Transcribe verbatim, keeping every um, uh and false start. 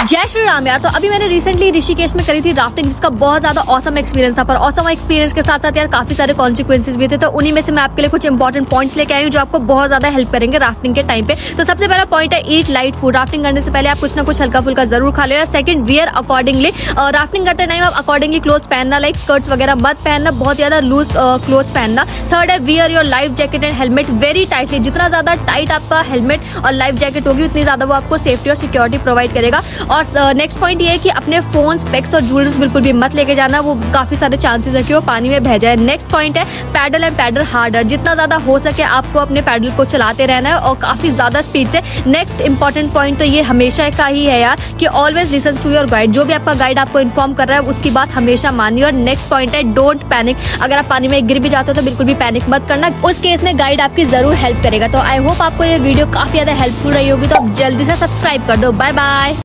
जय श्री राम यार। तो अभी मैंने रिसेंटली ऋषिकेश में करी थी राफ्टिंग, जिसका बहुत ज्यादा औसम एक्सपीरियंस था। पर औसम एक्सपीरियंस के साथ साथ यार काफी सारे कॉन्सिक्वेंसेस भी थे। तो उन्हीं में से मैं आपके लिए कुछ इंपॉर्टेंट पॉइंट्स लेके आई हूँ जो आपको बहुत ज्यादा हेल्प करेंगे राफ्टिंग के टाइम पे। तो सबसे पहला पॉइंट है ईट लाइट फूड। राफ्टिंग करने से पहले आप कुछ ना कुछ हल्का फुल्का जरूर खा लेना। Second, wear accordingly. राफ्टिंग करते टाइम आप अकॉर्डिंगली क्लोथ पहनना, लाइक स्कर्ट्स वगैरह मत पहनना, बहुत ज्यादा लूज क्लोथ पहनना। थर्ड है wear your life jacket and helmet very tightly. जितना ज्यादा टाइट आपका हेलमेट और लाइफ जैकेट होगी उतनी ज्यादा वो आपको सेफ्टी और सिक्योरिटी प्रोवाइड करेगा। और नेक्स्ट पॉइंट ये है कि अपने फोन, स्पेक्स और ज्वेलरीज बिल्कुल भी मत लेके जाना, वो काफी सारे चांसेस है कि वो पानी में बह जाए। नेक्स्ट पॉइंट है पैडल एंड पैडल हार्डर। जितना ज्यादा हो सके आपको अपने पैडल को चलाते रहना है और काफी ज्यादा स्पीड से। नेक्स्ट इंपॉर्टेंट पॉइंट तो ये हमेशा का ही है यार कि always listen to your guide. जो भी आपका गाइड आपको इन्फॉर्म कर रहा है उसकी बात हमेशा मानिए। और नेक्स्ट पॉइंट है डोंट पैनिक। अगर आप पानी में गिर भी जाते हो तो बिल्कुल भी पैनिक मत करना, उस केस में गाइड आपकी जरूर हेल्प करेगा। तो आई होप आपको ये वीडियो काफी ज्यादा हेल्पफुल रही होगी। तो आप जल्दी से सब्सक्राइब कर दो। Bye bye.